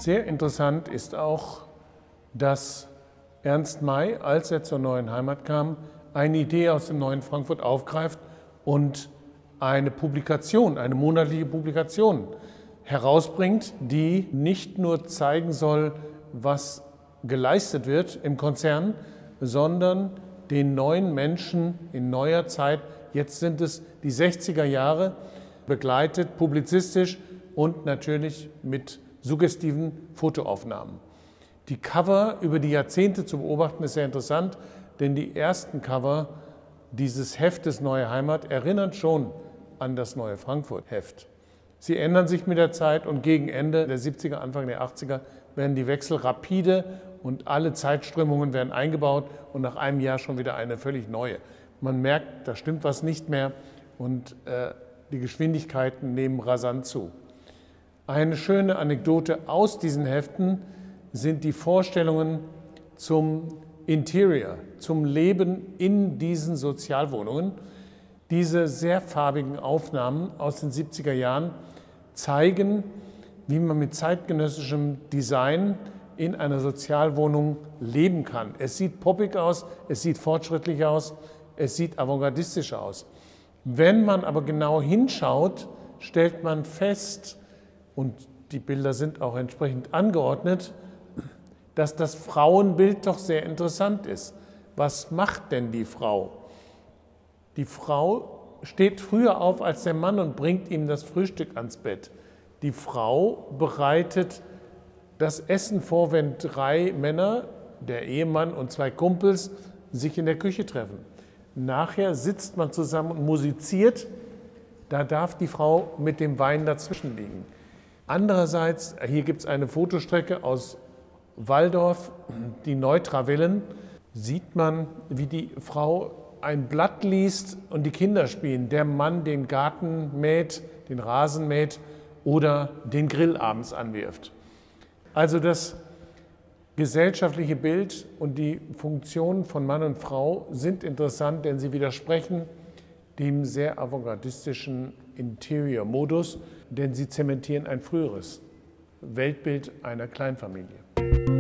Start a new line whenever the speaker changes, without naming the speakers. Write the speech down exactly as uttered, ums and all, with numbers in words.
Sehr interessant ist auch, dass Ernst May, als er zur Neuen Heimat kam, eine Idee aus dem Neuen Frankfurt aufgreift und eine Publikation, eine monatliche Publikation herausbringt, die nicht nur zeigen soll, was geleistet wird im Konzern, sondern den neuen Menschen in neuer Zeit, jetzt sind es die sechziger Jahre, begleitet, publizistisch und natürlich mit suggestiven Fotoaufnahmen. Die Cover über die Jahrzehnte zu beobachten ist sehr interessant, denn die ersten Cover dieses Heftes Neue Heimat erinnern schon an das Neue Frankfurt-Heft. Sie ändern sich mit der Zeit und gegen Ende der siebziger, Anfang der achtziger werden die Wechsel rapide und alle Zeitströmungen werden eingebaut und nach einem Jahr schon wieder eine völlig neue. Man merkt, da stimmt was nicht mehr und äh, die Geschwindigkeiten nehmen rasant zu. Eine schöne Anekdote aus diesen Heften sind die Vorstellungen zum Interior, zum Leben in diesen Sozialwohnungen. Diese sehr farbigen Aufnahmen aus den siebziger Jahren zeigen, wie man mit zeitgenössischem Design in einer Sozialwohnung leben kann. Es sieht poppig aus, es sieht fortschrittlich aus, es sieht avantgardistisch aus. Wenn man aber genau hinschaut, stellt man fest, und die Bilder sind auch entsprechend angeordnet, dass das Frauenbild doch sehr interessant ist. Was macht denn die Frau? Die Frau steht früher auf als der Mann und bringt ihm das Frühstück ans Bett. Die Frau bereitet das Essen vor, wenn drei Männer, der Ehemann und zwei Kumpels, sich in der Küche treffen. Nachher sitzt man zusammen und musiziert. Da darf die Frau mit dem Wein dazwischen liegen. Andererseits, hier gibt es eine Fotostrecke aus Walldorf, die Neutra-Villen, sieht man, wie die Frau ein Blatt liest und die Kinder spielen. Der Mann den Garten mäht, den Rasen mäht oder den Grill abends anwirft. Also das gesellschaftliche Bild und die Funktionen von Mann und Frau sind interessant, denn sie widersprechen dem sehr avantgardistischen Interior-Modus, denn sie zementieren ein früheres Weltbild einer Kleinfamilie.